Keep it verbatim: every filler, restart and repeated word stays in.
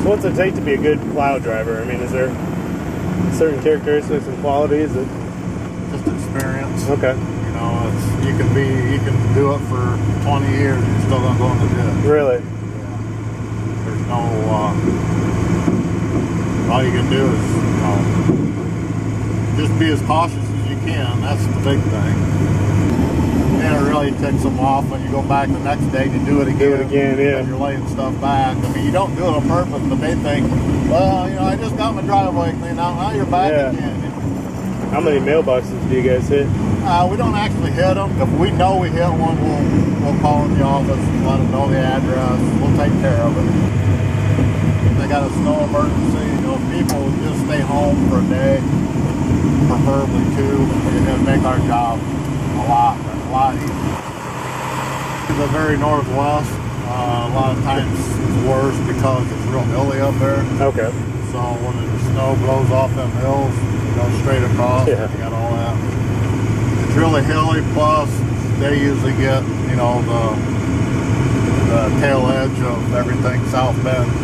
What's it take to be a good plow driver? I mean, is there certain characteristics and qualities that... Just experience. Okay. You know, it's you can be you can do it for twenty years and you're still gonna go in the ditch. Really? Yeah. There's no uh, all you can do is you know just be as cautious as you can. That's the big thing. And it really takes them off when you go back the next day to do it again. Do it again, yeah. You're laying stuff back. I mean, you don't do it on purpose, but they think, well, you know, I just got my driveway cleaned out. Now you're back Yeah. again. How many mailboxes do you guys hit? Uh, we don't actually hit them. If we know we hit one, we'll we'll call in the office and let them know the address. We'll take care of it. If they got a snow emergency, you know, people just stay home for a day, preferably two. It'll make our job a lot, a lot easier. The very northwest, uh, a lot of times it's worse because it's real hilly up there. Okay. So when the snow blows off them hills, you go straight across. Yeah. You got all that. It's really hilly. Plus, they usually get you know the the tail edge of everything South Bend.